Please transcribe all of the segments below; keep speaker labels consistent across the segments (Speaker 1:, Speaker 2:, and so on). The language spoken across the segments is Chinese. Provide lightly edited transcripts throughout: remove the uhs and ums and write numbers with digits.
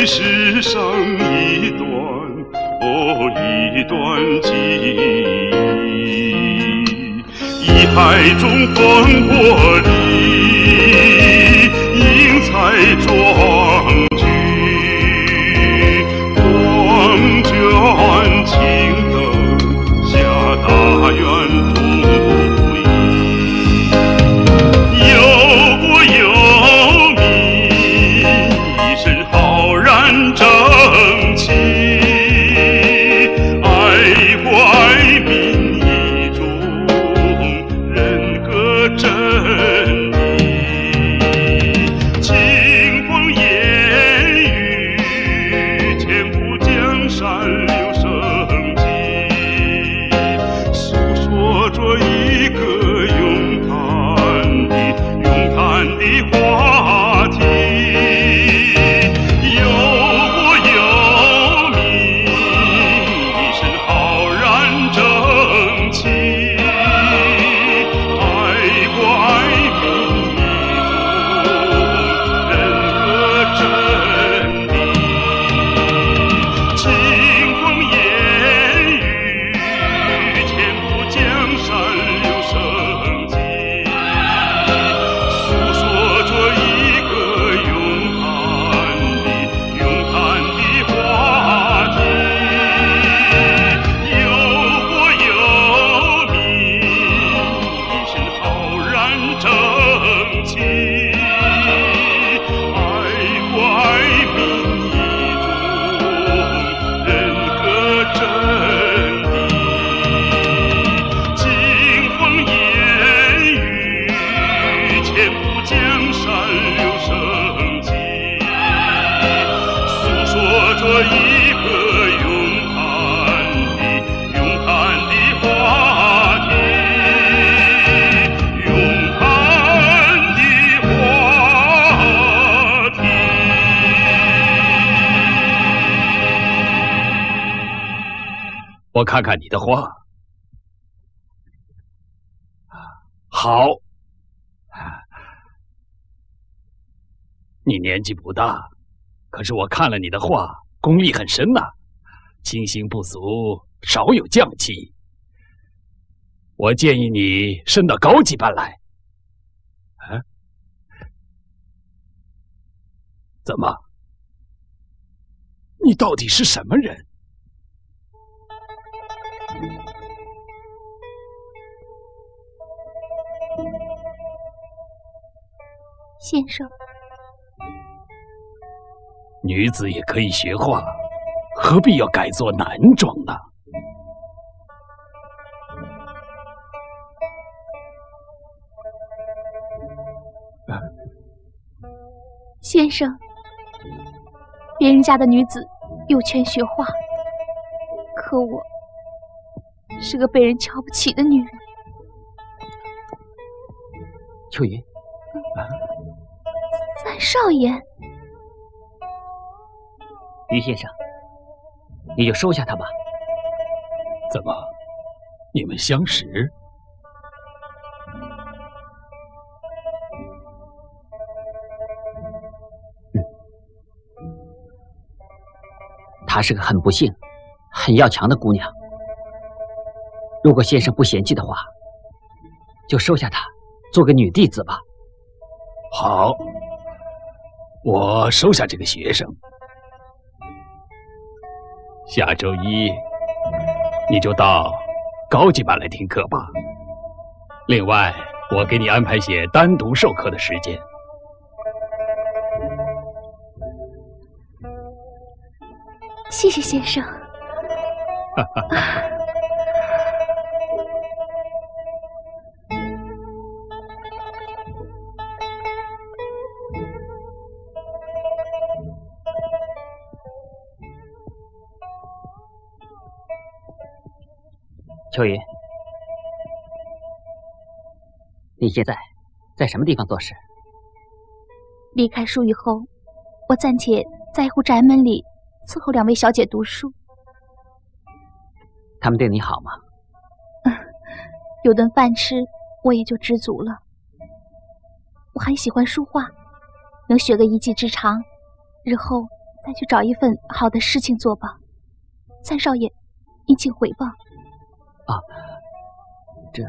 Speaker 1: 历史上一段一段记忆，一海中烽火里，英才壮举，黄卷青灯下大院同不移，忧国忧民，一身浩然正气。
Speaker 2: 我看看你的画，好。你年纪不大，可是我看了你的画，功力很深呐，清新不俗，少有匠气。我建议你升到高级班来。啊？怎么？你到底是什么人？
Speaker 3: 先生，
Speaker 2: 女子也可以学画，何必要改作男装呢？
Speaker 3: 先生，别人家的女子有权学画，可我是个被人瞧不起的女人。
Speaker 4: 秋云，
Speaker 3: 三少爷，
Speaker 4: 于先生，你就收下他吧。
Speaker 2: 怎么，你们相识？
Speaker 4: 她是个很不幸、很要强的姑娘。如果先生不嫌弃的话，就收下她，做个女弟子吧。
Speaker 2: 好，我收下这个学生。下周一你就到高级班来听课吧。另外，我给你安排些单独授课的时间。
Speaker 3: 谢谢先生。
Speaker 4: 秋云，你现在在什么地方做事？
Speaker 3: 离开书以后，我暂且在一户宅门里伺候两位小姐读书。
Speaker 4: 他们对你好吗？
Speaker 3: 有顿饭吃，我也就知足了。我还喜欢书画，能学个一技之长，日后再去找一份好的事情做吧。三少爷，您请回吧。
Speaker 4: 啊，这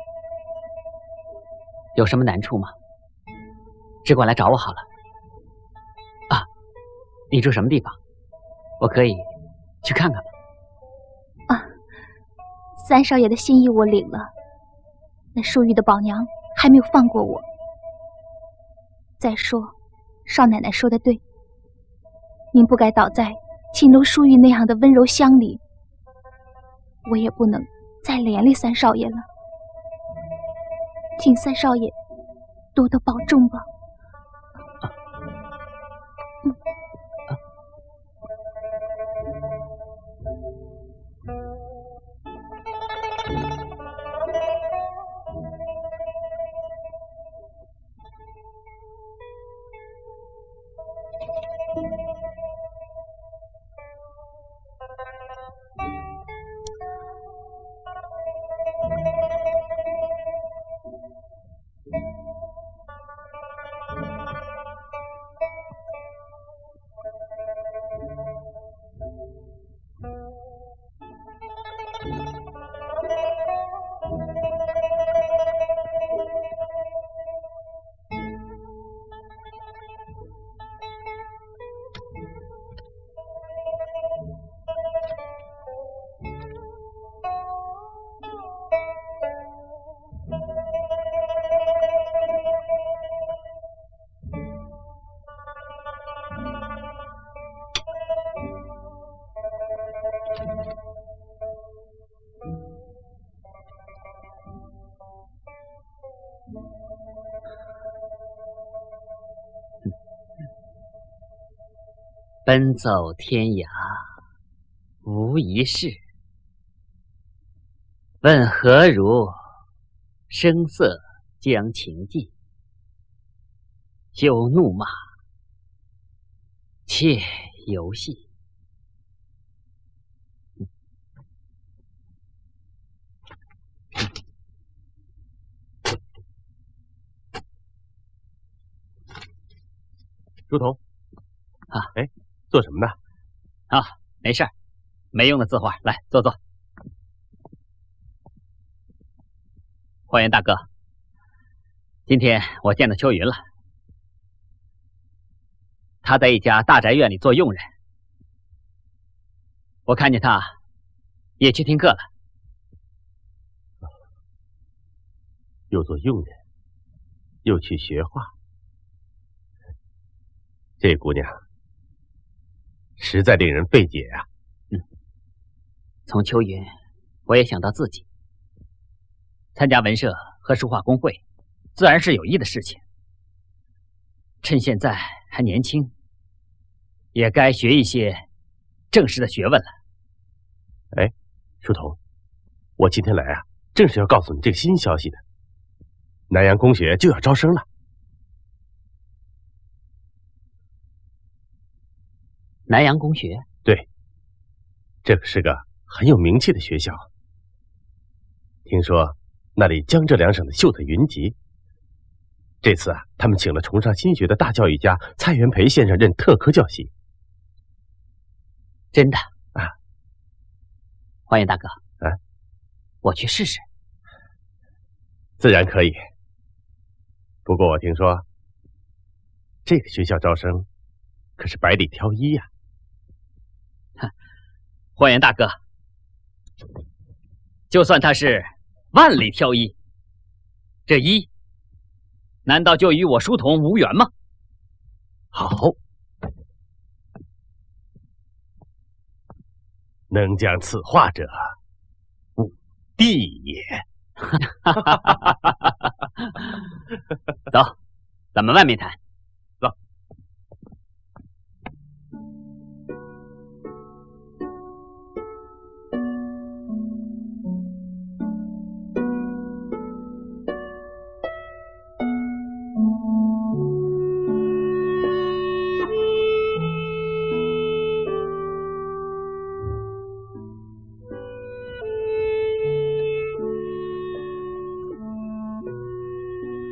Speaker 4: 有什么难处吗？只管来找我好了。啊，你住什么地方？我可以去看看吗？
Speaker 3: 啊，三少爷的心意我领了，那淑玉的宝娘还没有放过我。再说，少奶奶说的对，您不该倒在青楼淑玉那样的温柔乡里，我也不能再连累三少爷了，请三少爷多多保重吧。
Speaker 4: 奔走天涯无一事，问何如声色将情寄？休怒骂，妾游戏。
Speaker 5: 书童，
Speaker 4: 啊，
Speaker 5: 哎，做什么呢？
Speaker 4: 啊，没事儿，没用的字画，来坐坐。花园大哥，今天我见到秋云了，他在一家大宅院里做佣人，我看见他也去听课了。
Speaker 5: 又做佣人，又去学画，这姑娘实在令人费解啊。
Speaker 4: 从秋云，我也想到自己参加文社和书画工会，自然是有益的事情。趁现在还年轻，也该学一些正式的学问了。
Speaker 5: 哎，书童，我今天来啊，正是要告诉你这个新消息的。南阳公学就要招生了。
Speaker 4: 南阳公学？
Speaker 5: 对，这可是个很有名气的学校。听说那里江浙两省的秀才云集。这次啊，他们请了崇尚新学的大教育家蔡元培先生任特科教习。
Speaker 4: 真的
Speaker 5: 啊？
Speaker 4: 花园大哥，
Speaker 5: 啊，
Speaker 4: 我去试试。
Speaker 5: 自然可以。不过我听说，这个学校招生可是百里挑一呀。
Speaker 4: 花园大哥，就算他是万里挑一，这一难道就与我书童无缘吗？
Speaker 5: 好，能将此画者，吾弟也。
Speaker 4: 走，咱们外面谈。
Speaker 5: 走。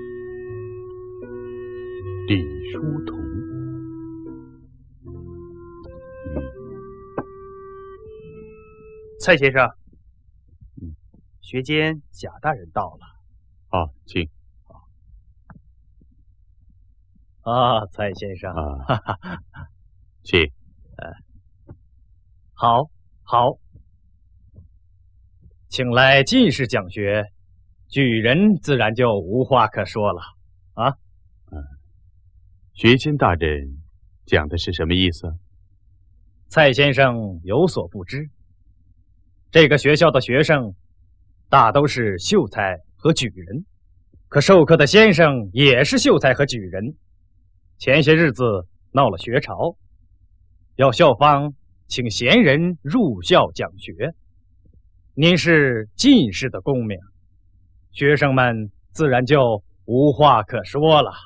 Speaker 5: 李书童，
Speaker 6: 蔡先生，学监贾大人到了。
Speaker 1: 啊，请。
Speaker 6: 啊，蔡先生，
Speaker 1: 请。
Speaker 6: 好，请来进士讲学，举人自然就无话可说了啊。
Speaker 1: 学监大人讲的是什么意思？
Speaker 6: 蔡先生有所不知，这个学校的学生大都是秀才和举人，可授课的先生也是秀才和举人。前些日子闹了学潮，要校方请贤人入校讲学。您是进士的功名，学生们自然就无话可说了。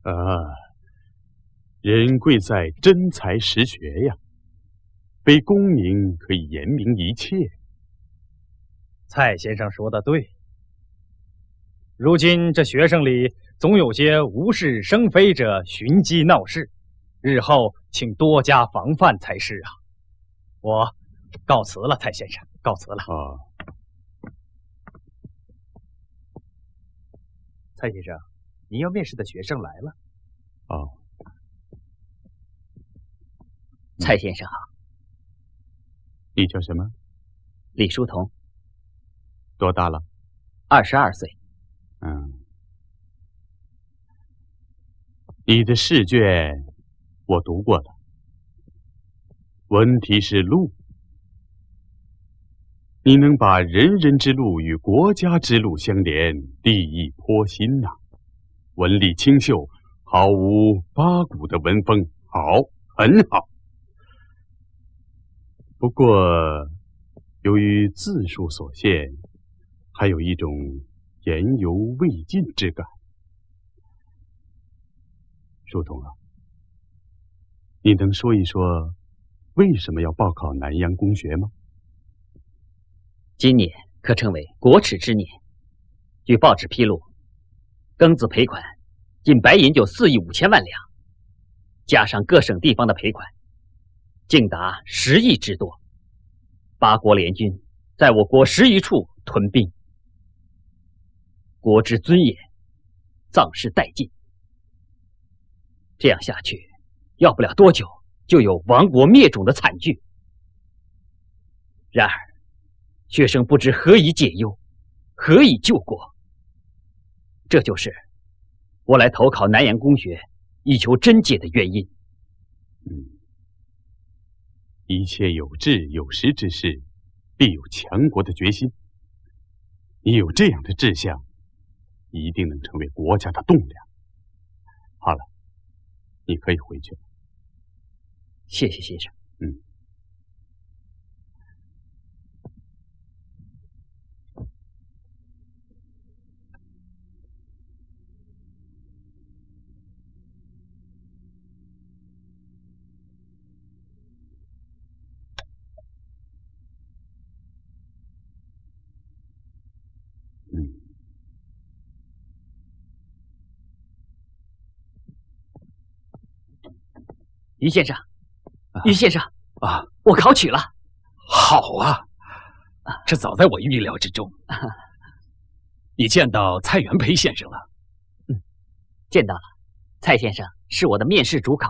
Speaker 1: 人贵在真才实学呀，非功名可以言明一切。
Speaker 6: 蔡先生说的对，如今这学生里总有些无事生非者寻机闹事，日后请多加防范才是啊。我告辞了，蔡先生，告辞了。蔡先生，您要面试的学生来了。
Speaker 4: 蔡先生好。
Speaker 1: 你叫什么？
Speaker 4: 李书同。
Speaker 1: 多大了
Speaker 4: ？22岁。
Speaker 1: 你的试卷我读过了，问题是路。你能把人人之路与国家之路相连，立意颇新呐。文理清秀，毫无八股的文风，好，很好。不过，由于字数所限，还有一种言犹未尽之感。书童啊，你能说一说为什么要报考南阳公学吗？
Speaker 4: 今年可称为国耻之年。据报纸披露，庚子赔款仅白银就4亿5千万两，加上各省地方的赔款，竟达10亿之多。八国联军在我国10余处屯兵，国之尊严丧失殆尽。这样下去，要不了多久就有亡国灭种的惨剧。然而，学生不知何以解忧，何以救国。这就是我来投考南阳公学，以求真解的原因。
Speaker 1: 一切有志有识之士，必有强国的决心。你有这样的志向，一定能成为国家的栋梁。好了，你可以回去了。
Speaker 4: 谢谢先生。于先生，于先生
Speaker 2: 啊，
Speaker 4: 我考取了。
Speaker 2: 好啊，这早在我预料之中。你见到蔡元培先生了？
Speaker 4: 见到了。蔡先生是我的面试主考。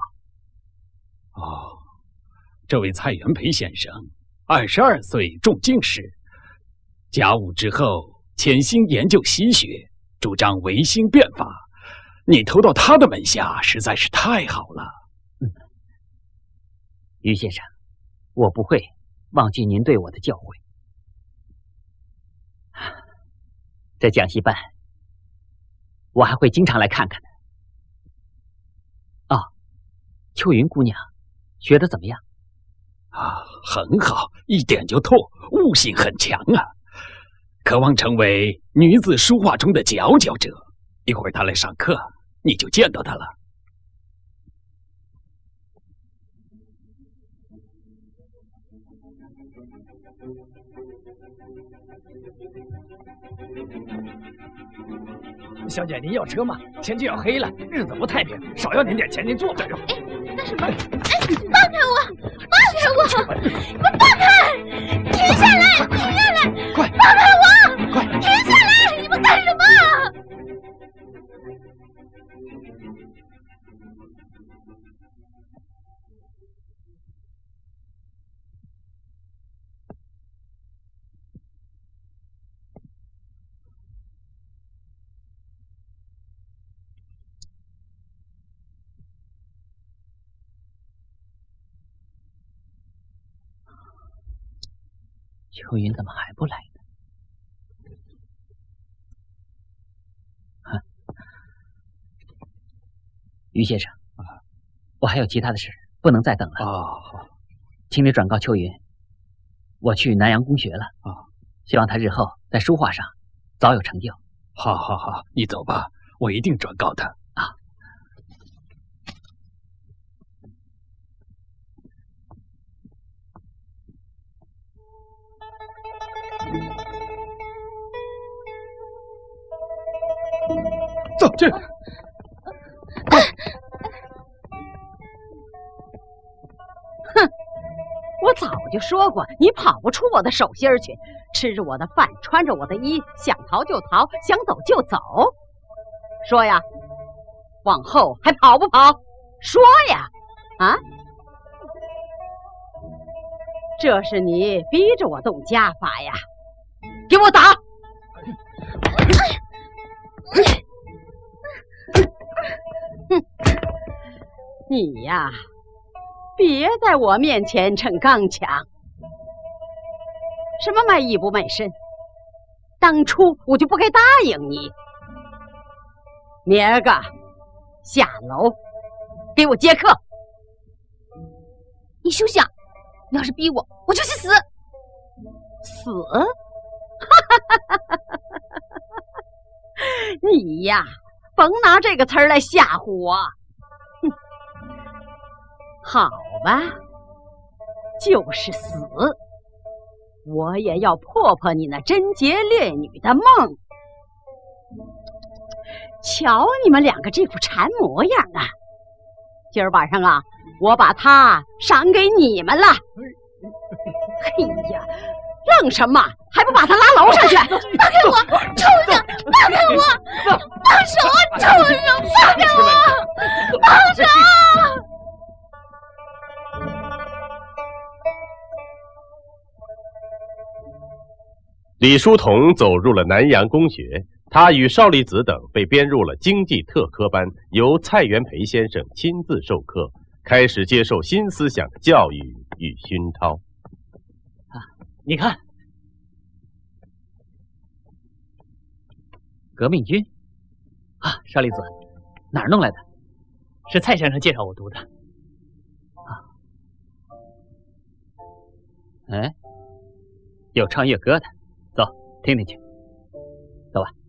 Speaker 2: 这位蔡元培先生22岁中进士，甲午之后潜心研究西学，主张维新变法。你投到他的门下，实在是太好了。
Speaker 4: 于先生，我不会忘记您对我的教诲。这讲习班，我还会经常来看看的。秋云姑娘学得怎么样？
Speaker 2: 很好，一点就透，悟性很强啊，渴望成为女子书画中的佼佼者。一会儿她来上课，你就见到她了。
Speaker 6: 小姐，您要车吗？天就要黑了，日子不太平，少要您点钱，您坐着。
Speaker 3: 那什么？放开我！放开我！你们放开！
Speaker 7: 停下来！停下来！
Speaker 5: 快，
Speaker 7: 放开我！
Speaker 5: 快，
Speaker 7: 停下来！你们干什么？
Speaker 4: 秋云怎么还不来呢？于先生，我还有其他的事，不能再等了。
Speaker 2: 好，
Speaker 4: 请你转告秋云，我去南阳公学了。希望他日后在书画上早有成就。
Speaker 2: 好，你走吧，我一定转告他。
Speaker 5: 走去。
Speaker 8: 我早就说过，你跑不出我的手心儿去，吃着我的饭，穿着我的衣，想逃就逃，想走就走。说呀，往后还跑不跑？说呀，啊！这是你逼着我动家法呀！给我打！你呀，别在我面前逞刚强。什么卖艺不卖身？当初我就不该答应你。明儿个下楼给我接客。
Speaker 3: 你休想！你要是逼我，我就去死！
Speaker 8: 死？你呀，甭拿这个词儿来吓唬我。哼，好吧，就是死，我也要破破你那贞洁烈女的梦。瞧你们两个这副馋模样啊！今儿晚上啊，我把它赏给你们了。嘿呀，愣什么？还不把他拉楼上去！放
Speaker 3: 开我，畜生！放开我！放手啊，畜生！放开我！放手！
Speaker 5: 李叔同走入了南阳公学，他与邵力子等被编入了经济特科班，由蔡元培先生亲自授课，开始接受新思想的教育与熏陶。
Speaker 4: 你看，革命军啊，邵力子，哪儿弄来的？
Speaker 9: 是蔡先生介绍我读的。
Speaker 4: 哎，有唱乐歌的，走，听听去。走吧。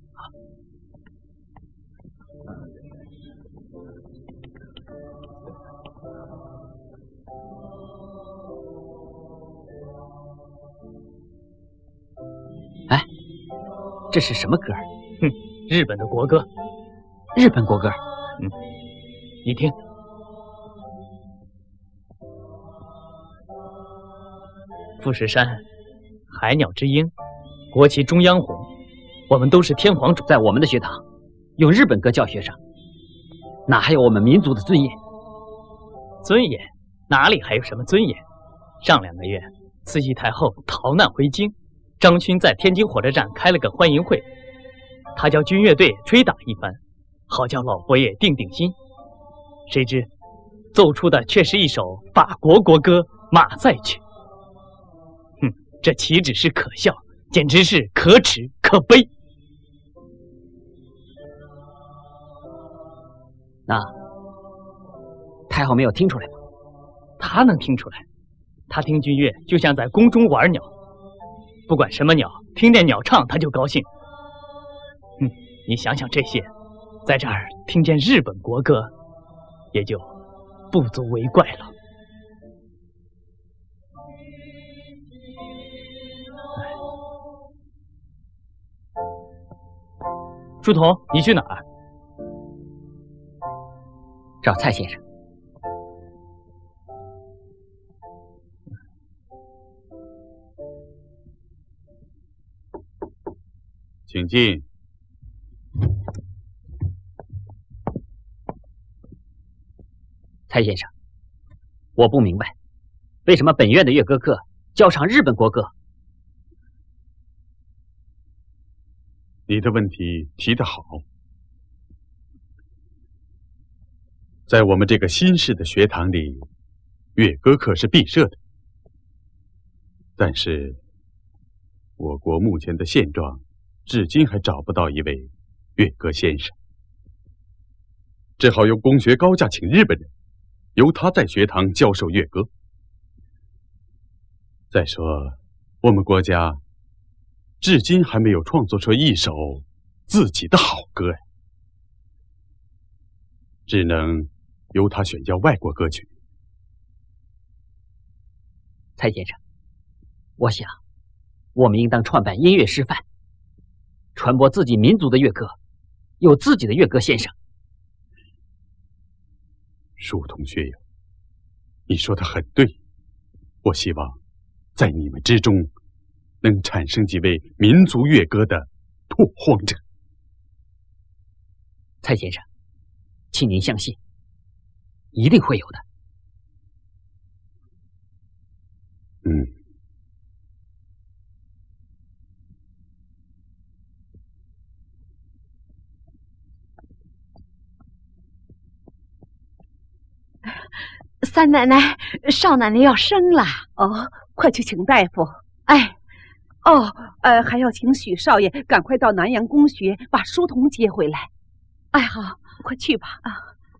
Speaker 4: 哎，这是什么歌？
Speaker 9: 日本的国歌。
Speaker 4: 日本国歌？
Speaker 9: 你听。富士山，海鸟之鹰，国旗中央红，我们都是天皇主。
Speaker 4: 在我们的学堂，用日本歌教学生，哪还有我们民族的尊严？
Speaker 9: 尊严？哪里还有什么尊严？上2个月，慈禧太后逃难回京，张勋在天津火车站开了个欢迎会，他叫军乐队吹打一番，好叫老佛爷定定心。谁知奏出的却是一首法国国歌《马赛曲》。这岂止是可笑，简直是可耻可悲。
Speaker 4: 那太后没有听出来吗？
Speaker 9: 她能听出来，她听军乐就像在宫中玩鸟，不管什么鸟，听见鸟唱她就高兴。你想想这些，在这儿听见日本国歌，也就不足为怪了。书童，你去哪儿？
Speaker 4: 找蔡先生。
Speaker 1: 进。
Speaker 4: 蔡先生，我不明白，为什么本院的乐歌课教唱日本国歌？
Speaker 1: 你的问题提得好。在我们这个新式的学堂里，乐歌课是必设的。但是，我国目前的现状，至今还找不到一位乐歌先生，只好由公学高价请日本人，由他在学堂教授乐歌。再说，我们国家至今还没有创作出一首自己的好歌呀，只能由他选教外国歌曲。
Speaker 4: 蔡先生，我想，我们应当创办音乐师范，传播自己民族的乐歌，有自己的乐歌先生。
Speaker 1: 舒同学友，你说的很对。我希望在你们之中能产生几位民族乐歌的拓荒者。
Speaker 4: 蔡先生，请您相信，一定会有的。
Speaker 8: 三奶奶，少奶奶要生了
Speaker 10: 哦，快去请大夫。
Speaker 8: 哎，
Speaker 10: 还要请许少爷赶快到南阳公学把书童接回来。
Speaker 8: 哎，好，
Speaker 10: 快去吧。啊。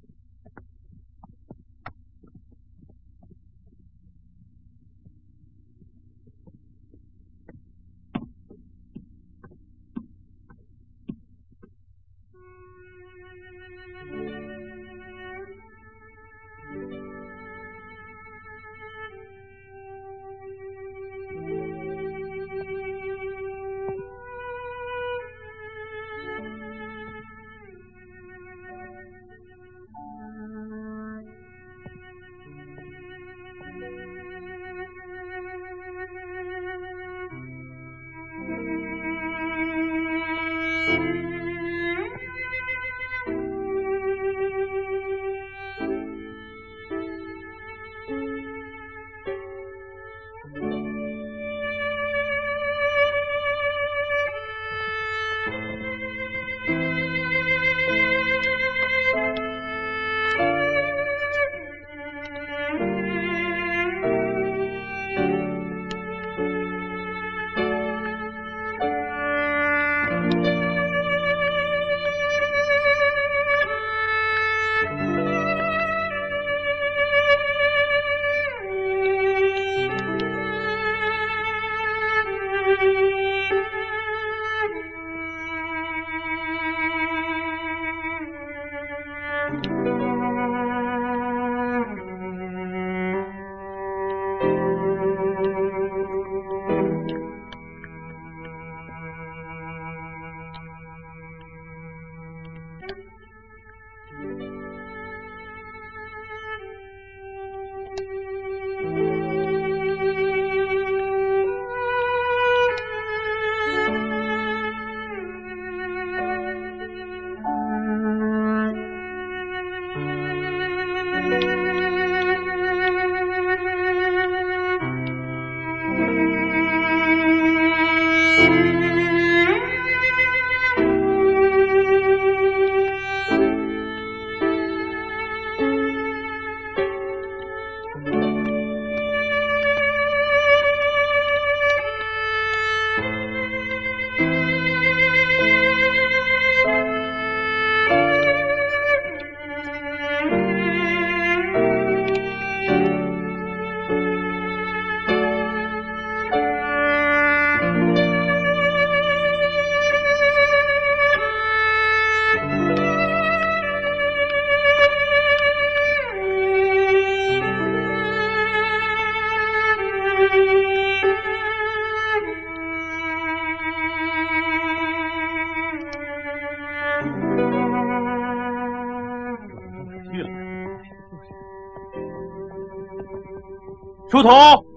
Speaker 9: 书童，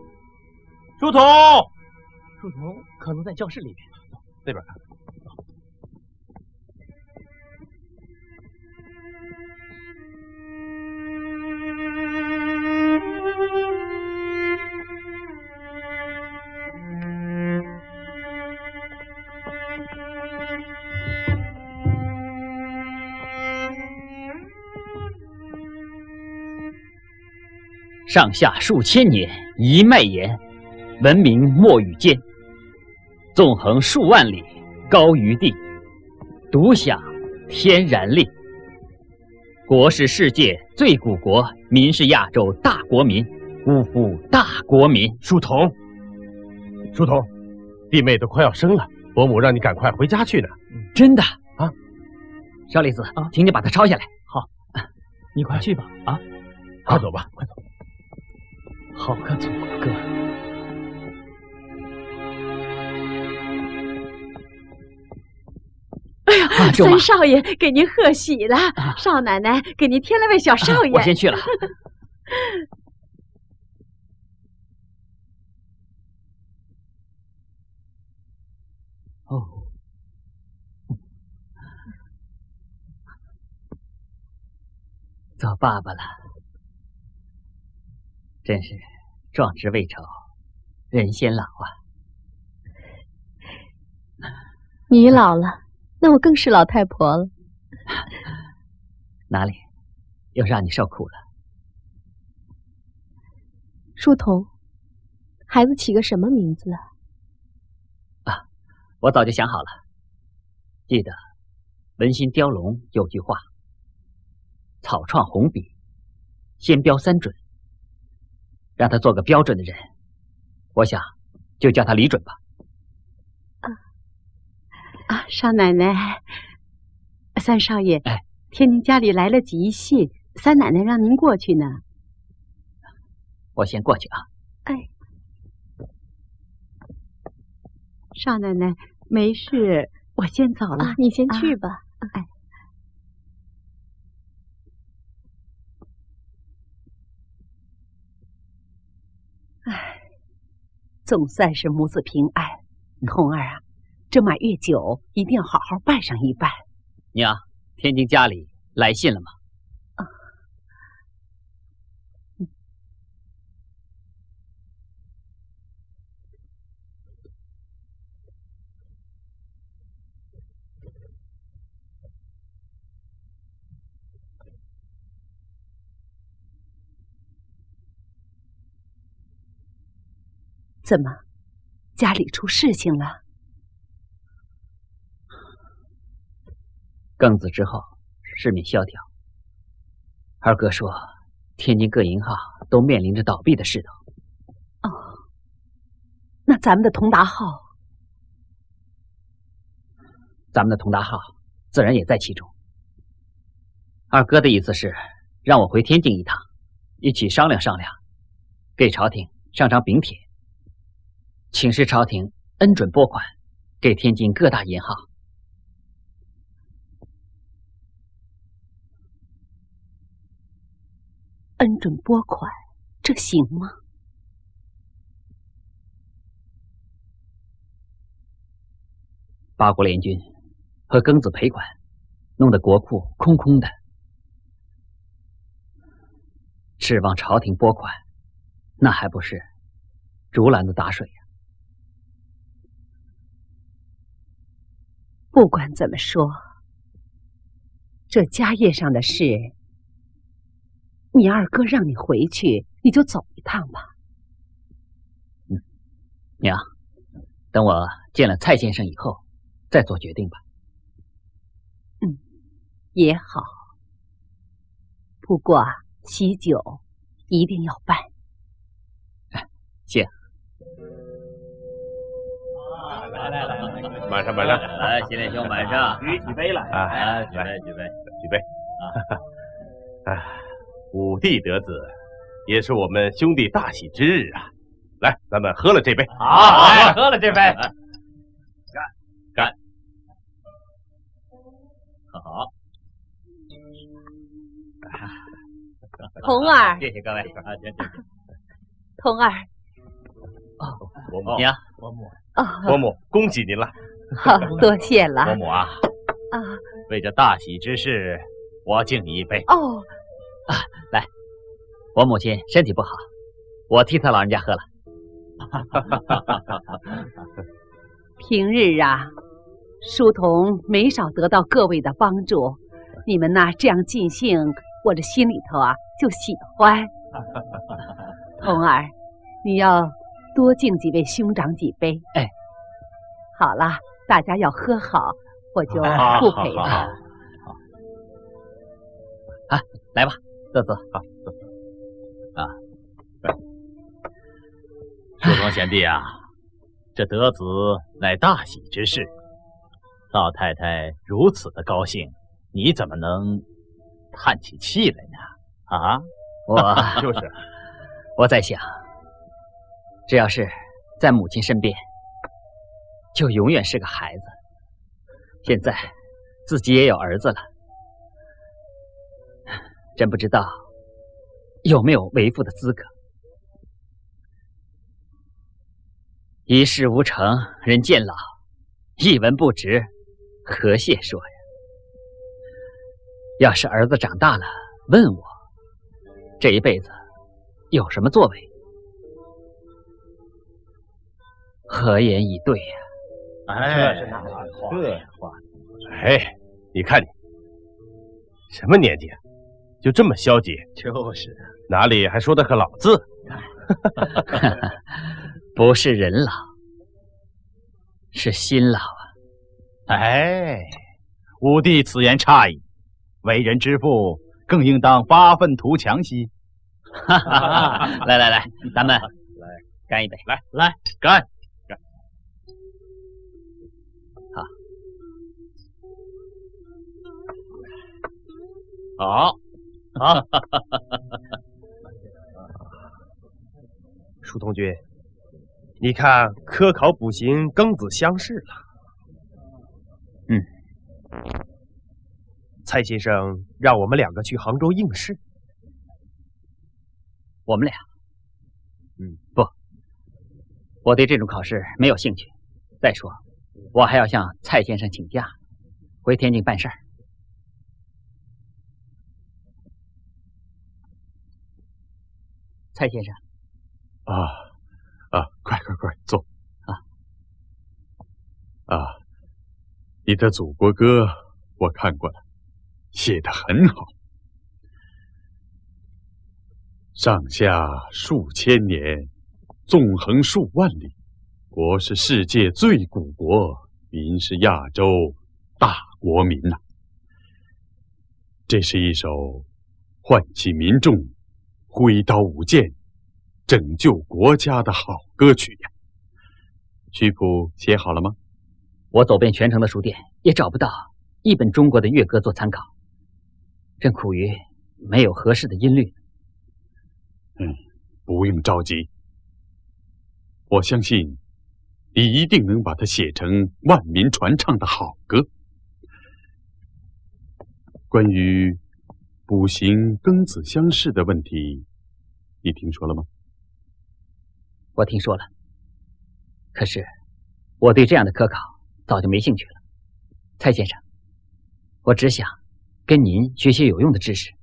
Speaker 9: 书童，书童可能在教室里面。
Speaker 5: 那边看。
Speaker 4: 上下数千年一脉延，闻名没与间。纵横数万里，高于地，独享天然力。国是世界最古国，民是亚洲大国民，呜呼，大国民！
Speaker 5: 书童，书童，弟妹都快要生了，伯母让你赶快回家去呢。
Speaker 4: 真的
Speaker 5: 啊？
Speaker 4: 小李子，请你把它抄下来。
Speaker 9: 好，你快去吧。啊，
Speaker 5: 快走吧，快走。
Speaker 9: 好个祖国歌！
Speaker 8: 哎呀，三少爷给您贺喜了，少奶奶给您添了位小少爷。
Speaker 4: 我先去了。哦，做爸爸了，真是壮志未酬，人先老啊！
Speaker 11: 你老了。那我更是老太婆了。
Speaker 4: 哪里，又让你受苦了？
Speaker 11: 书童，孩子起个什么名字啊？
Speaker 4: 啊，我早就想好了。记得《文心雕龙》有句话：草创红笔，先标三准。让他做个标准的人，我想就叫他李准吧。
Speaker 8: 少奶奶，三少爷，
Speaker 4: 哎，
Speaker 8: 天津家里来了急信，三奶奶让您过去呢。
Speaker 4: 我先过去啊。
Speaker 8: 哎，少奶奶没事，我先走了。
Speaker 11: 你先去吧。
Speaker 10: 哎，总算是母子平安。童儿啊，这满月酒一定要好好办上一办。
Speaker 4: 娘，天津家里来信了吗？
Speaker 10: 怎么，家里出事情了？
Speaker 4: 庚子之后，市面萧条。二哥说，天津各银行都面临着倒闭的势头。
Speaker 10: 哦，那咱们的同达号，
Speaker 4: 咱们的同达号自然也在其中。二哥的意思是让我回天津一趟，一起商量商量，给朝廷上张禀帖，请示朝廷恩准拨款给天津各大银行。
Speaker 10: 恩准拨款，这行吗？
Speaker 4: 八国联军和庚子赔款，弄得国库空空的，指望朝廷拨款，那还不是竹篮子打水呀？
Speaker 10: 不管怎么说，这家业上的事，你二哥让你回去，你就走一趟吧。
Speaker 4: 娘，等我见了蔡先生以后再做决定吧。
Speaker 10: 也好。不过喜酒一定要办。
Speaker 4: 谢。
Speaker 5: 马上，马上！
Speaker 4: 来，新连兄，马上
Speaker 2: 举起杯来！
Speaker 5: 来，举杯！五弟得子，也是我们兄弟大喜之日啊！来，咱们喝了这杯。
Speaker 6: 好，来，喝了这杯。
Speaker 5: 干！
Speaker 4: 好。
Speaker 8: 童儿，
Speaker 4: 谢谢各位。
Speaker 8: 童儿。
Speaker 5: 伯母，
Speaker 4: 娘，
Speaker 5: 伯母，恭喜您了。
Speaker 10: 好，多谢了。
Speaker 2: 伯母啊，为这大喜之事，我敬你一杯。
Speaker 8: 哦，
Speaker 4: 来，我母亲身体不好，我替她老人家喝了。
Speaker 10: 平日啊，书童没少得到各位的帮助，你们呐这样尽兴，我这心里头啊就喜欢。 红儿，你要多敬几位兄长几杯。
Speaker 4: 哎，
Speaker 10: 好了，大家要喝好，我就不陪了。
Speaker 4: 啊，来吧，德子。
Speaker 2: 好，啊，树宗贤弟啊，这德子乃大喜之事，老太太如此的高兴，你怎么能叹起气来呢？啊，
Speaker 4: 我
Speaker 2: 就是，
Speaker 4: 我在想，只要是在母亲身边，就永远是个孩子。现在自己也有儿子了，真不知道有没有为父的资格。一事无成，人渐老，一文不值，何谢说呀？要是儿子长大了问我，这一辈子有什么作为，何言以对呀？
Speaker 2: 哎，这是话，
Speaker 5: 哎，你看你什么年纪啊，就这么消极？
Speaker 2: 就是，
Speaker 5: 哪里还说得个老字？
Speaker 4: 不是人老，是心老啊！
Speaker 2: 哎，吾弟此言差矣，为人之父，更应当发愤图强兮。
Speaker 4: 来来来，咱们来干一杯，
Speaker 2: 来干！好，好，
Speaker 5: 舒同君，你看科考补行庚子乡试了。蔡先生让我们两个去杭州应试。
Speaker 4: 我们俩？不，我对这种考试没有兴趣。再说，我还要向蔡先生请假，回天津办事儿。蔡先生，
Speaker 1: 快坐你的祖国歌我看过了，写得很好。上下数千年，纵横数万里，国是世界最古国，民是亚洲大国民呐。这是一首唤起民众挥刀舞剑拯救国家的好歌曲呀。曲谱写好了吗？
Speaker 4: 我走遍全城的书店，也找不到一本中国的乐歌做参考，正苦于没有合适的音律。
Speaker 1: 不用着急，我相信你一定能把它写成万民传唱的好歌。关于补行庚子乡试的问题，你听说了吗？
Speaker 4: 我听说了，可是我对这样的科考早就没兴趣了。蔡先生，我只想跟您学些有用的知识。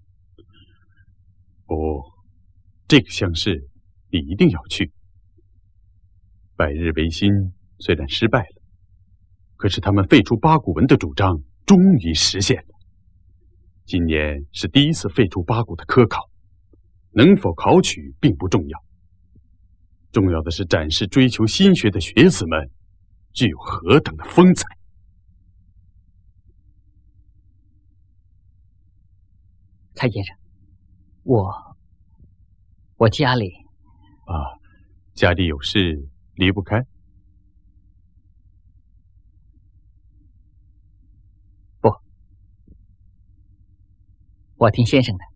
Speaker 1: 这个乡试你一定要去。百日维新虽然失败了，可是他们废除八股文的主张终于实现了。今年是第一次废除八股的科考，能否考取并不重要，重要的是展示追求新学的学子们具有何等的风采。
Speaker 4: 蔡先生，我家里
Speaker 1: 家里有事离不开？
Speaker 4: 不，我听先生的。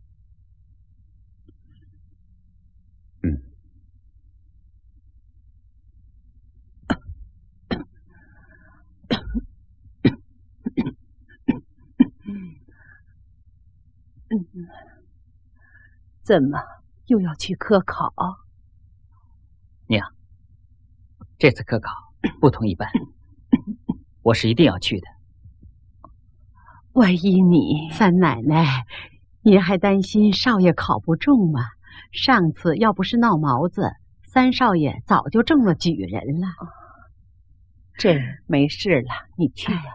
Speaker 10: 怎么又要去科考？
Speaker 4: 娘，这次科考不同一般，我是一定要去的。
Speaker 10: 万一你三奶奶，你还担心少爷考不中吗？上次要不是闹毛子，三少爷早就中了举人了。这没事了，你去吧。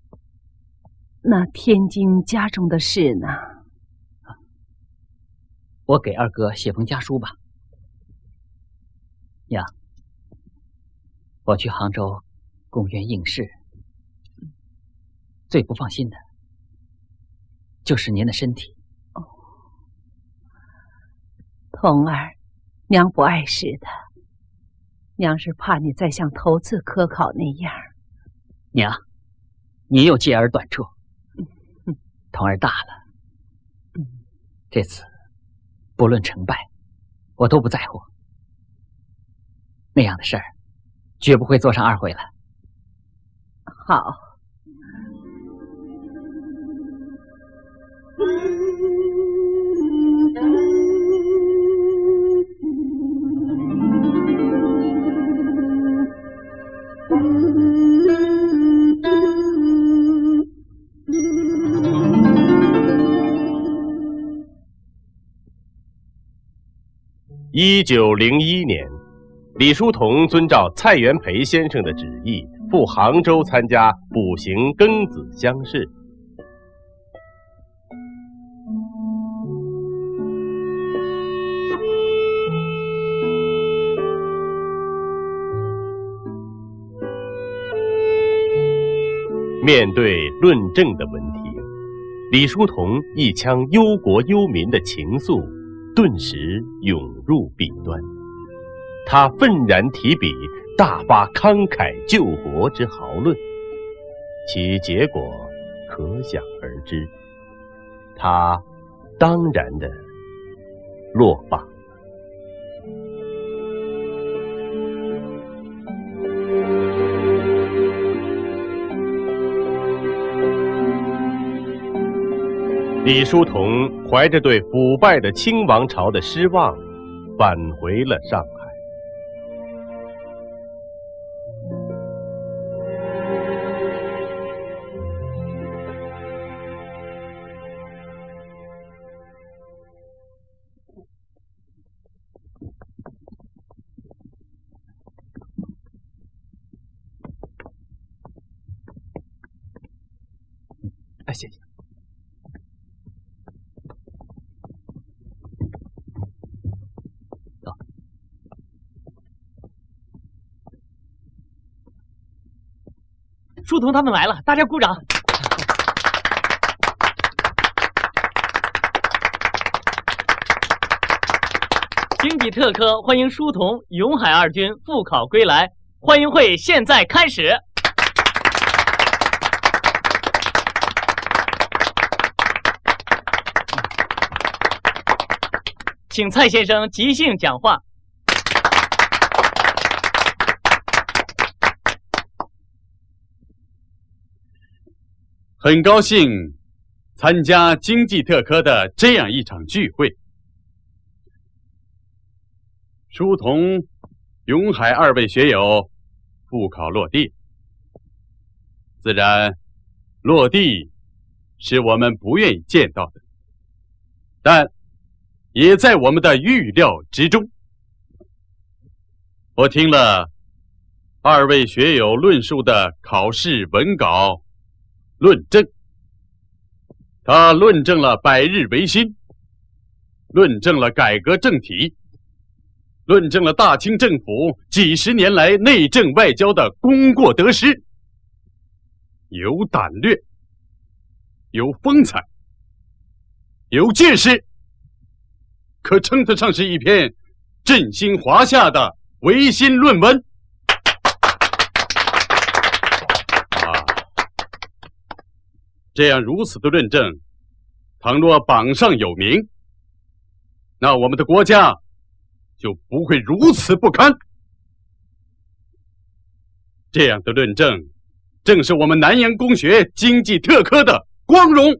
Speaker 10: 那天津家中的事呢？
Speaker 4: 我给二哥写封家书吧。娘，我去杭州公园应试，最不放心的就是您的身体。
Speaker 10: 童儿，娘不碍事的，娘是怕你再像头次科考那样。
Speaker 4: 娘，你又揭而短处。童儿大了，这次不论成败，我都不在乎。那样的事儿，绝不会做上2回了。
Speaker 10: 好。
Speaker 5: 1901年，李叔同遵照蔡元培先生的旨意，赴杭州参加补行庚子乡试。面对论证的问题，李叔同一腔忧国忧民的情愫顿时涌入笔端，他愤然提笔，大发慷慨救国之豪论，其结果可想而知，他当然的落榜。李叔同怀着对腐败的清王朝的失望，返回了上海。
Speaker 6: 谢谢。
Speaker 9: 书童他们来了，大家鼓掌。经济特科欢迎书童、永海二军复考归来，欢迎会现在开始。请蔡先生即兴讲话。
Speaker 1: 很高兴参加经济特科的这样一场聚会。书童、永海2位学友复考落地，自然落地是我们不愿意见到的，但也在我们的预料之中。我听了2位学友论述的考试文稿论证，他论证了百日维新，论证了改革政体，论证了大清政府几十年来内政外交的功过得失，有胆略，有风采，有见识，可称得上是一篇振兴华夏的维新论文。这样如此的论证，倘若榜上有名，那我们的国家就不会如此不堪。这样的论证，正是我们南洋公学经济特科的光荣。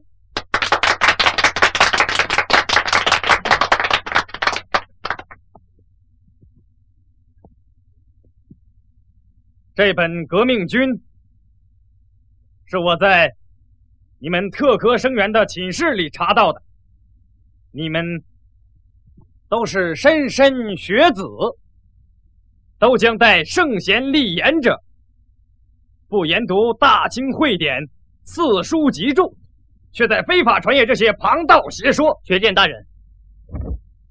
Speaker 6: 这本《革命军》是我在你们特科生员的寝室里查到的，你们都是莘莘学子，都将待圣贤立言者，不研读大清会典、四书集注，却在非法传阅这些旁道邪说。
Speaker 9: 学监大人，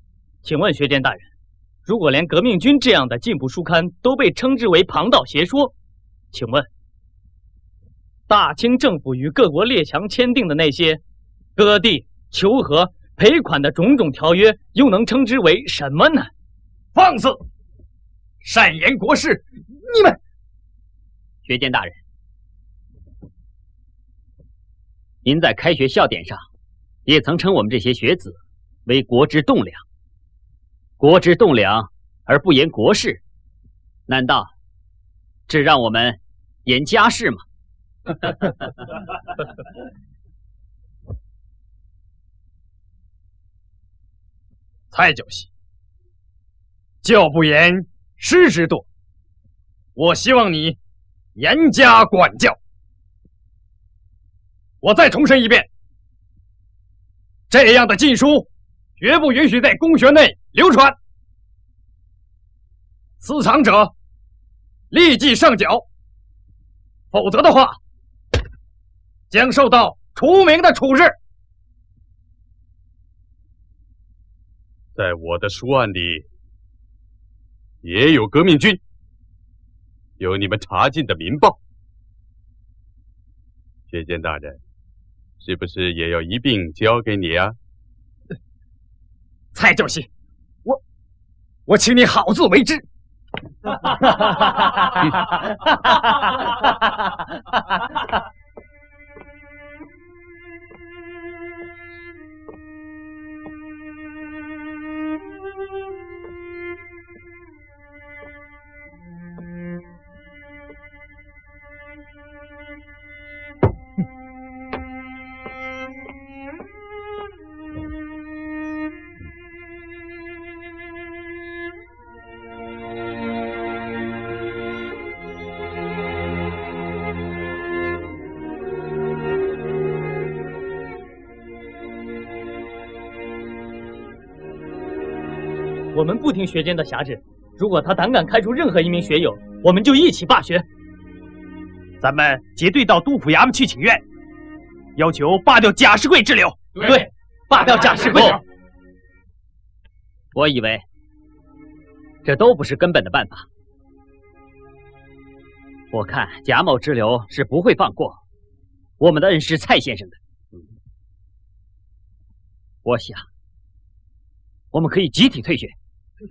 Speaker 9: 请问学监大人，如果连革命军这样的进步书刊都被称之为旁道邪说，请问大清政府与各国列强签订的那些割地、求和、赔款的种种条约，又能称之为什么呢？
Speaker 6: 放肆！善言国事，你们！
Speaker 4: 学监大人，您在开学校典上也曾称我们这些学子为国之栋梁。国之栋梁而不言国事，难道只让我们言家事吗？
Speaker 6: 蔡教习，教不严，师之惰。我希望你严加管教。我再重申一遍，这样的禁书绝不允许在公学内流传。私藏者立即上缴，否则的话，将受到除名的处置。
Speaker 1: 在我的书案里也有革命军，有你们查禁的民报。学监大人，是不是也要一并交给你啊？
Speaker 6: 蔡教习，我请你好自为之。
Speaker 9: 我们不听学监的辖制，如果他胆敢开除任何一名学友，我们就一起罢学。
Speaker 6: 咱们结队到督府衙门去请愿，要求罢掉贾世贵之流。
Speaker 9: 对，罢掉贾世贵。
Speaker 4: 我以为这都不是根本的办法。我看贾某之流是不会放过我们的恩师蔡先生的。我想我们可以集体退学。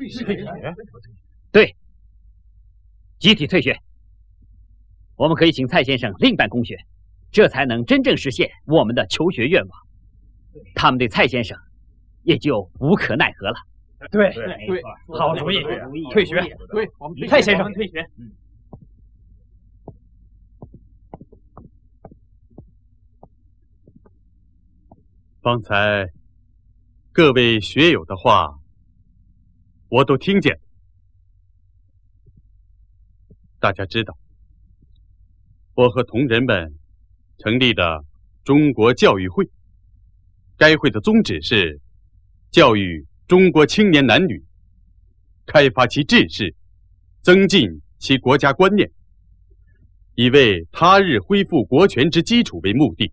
Speaker 4: 对，集体退学。我们可以请蔡先生另办公学，这才能真正实现我们的求学愿望。他们对蔡先生也就无可奈何了。
Speaker 6: 对，好主意，退学。对，蔡先生退学。
Speaker 1: 方才各位学友的话，我都听见。大家知道，我和同仁们成立的中国教育会，该会的宗旨是教育中国青年男女，开发其志识，增进其国家观念，以为他日恢复国权之基础为目的。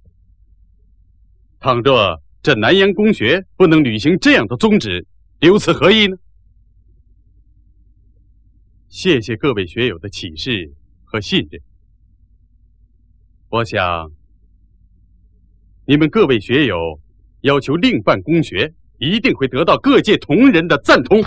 Speaker 1: 倘若这南洋公学不能履行这样的宗旨，留此何意呢？谢谢各位学友的启示和信任。我想，你们各位学友要求另办公学，一定会得到各界同仁的赞同。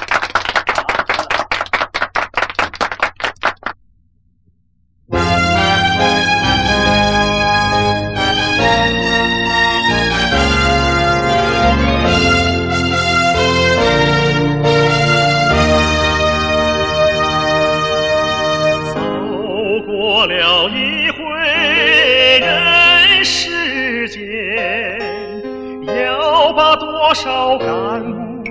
Speaker 12: 多少感悟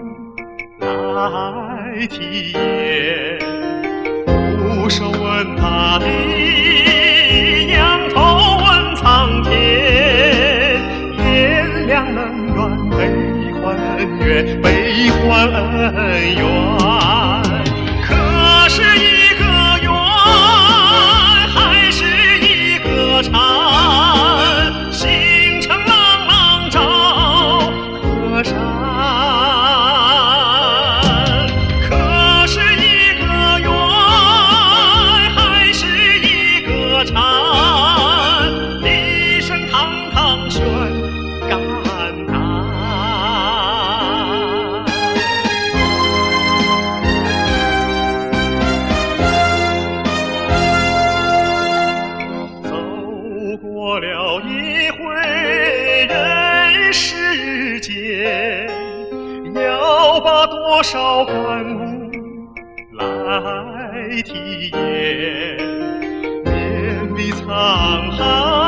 Speaker 12: 来体验，俯首问大地，仰头问苍天，天亮能圆，悲欢恩怨，悲欢恩怨。可是一个圆，还是一个禅？星辰朗朗照河山。 多少感悟来体验，面壁沧海。